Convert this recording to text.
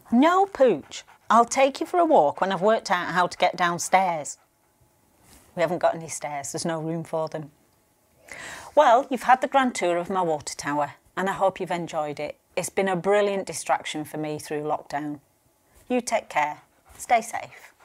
No, Pooch. I'll take you for a walk when I've worked out how to get downstairs. We haven't got any stairs, there's no room for them. Well, you've had the grand tour of my water tower and I hope you've enjoyed it. It's been a brilliant distraction for me through lockdown. You take care. Stay safe.